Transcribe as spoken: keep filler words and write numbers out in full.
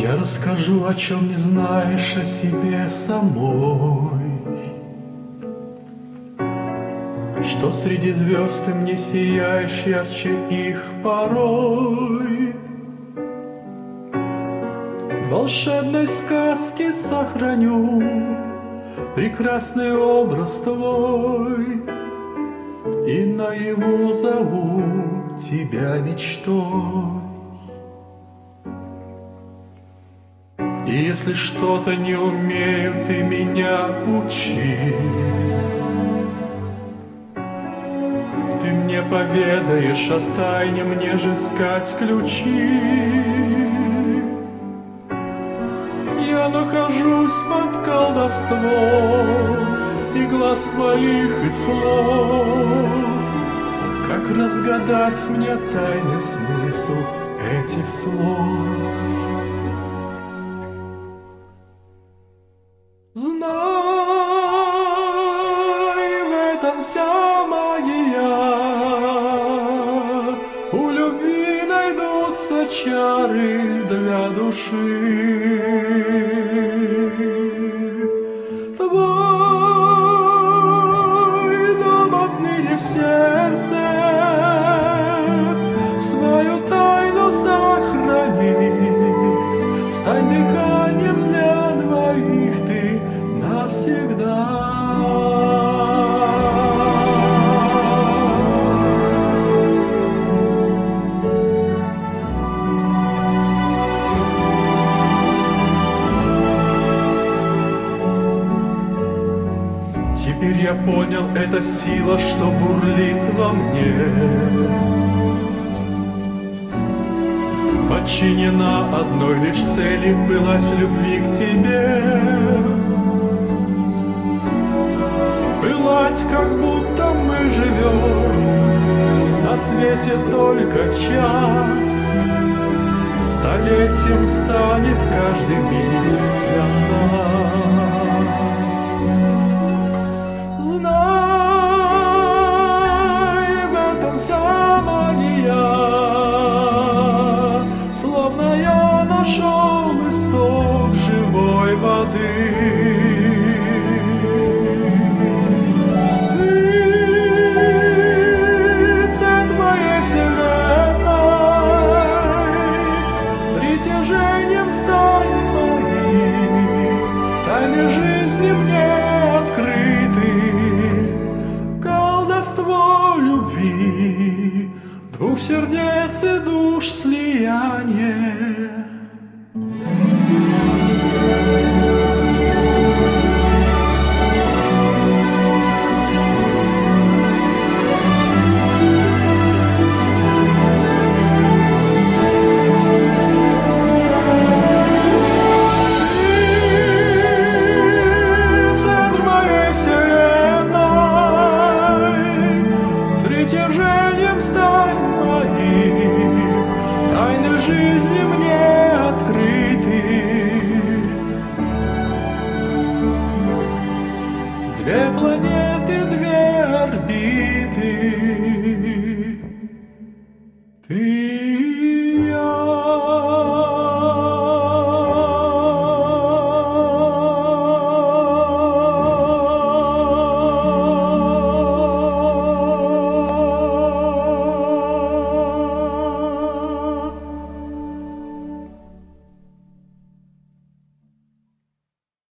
Я расскажу, о чем не знаешь о себе самой, что среди звезд ты мне сияешь ярче их порой. В волшебной сказке сохраню прекрасный образ твой и наяву зову тебя мечтой. И если что-то не умею, ты меня учи. Ты мне поведаешь о тайне, мне же искать ключи. Я нахожусь под колдовством и глаз твоих и слов. Как разгадать мне тайный смысл этих слов? Вся магия, у любви найдутся чары для души. Твой дом отныне в сердце, свою тайну сохрани, стань дыханием для двоих ты навсегда. Теперь я понял, это сила, что бурлит во мне, подчинена одной лишь цели — пылать в любви к тебе. Пылать, как будто мы живем на свете только час. Столетием станет каждый миг для нас. Нашел исток живой воды. Ты цвет моей вселенной, притяжением стань моей, тайны жизни мне открыты, колдовство любви, двух сердец и душ слияние.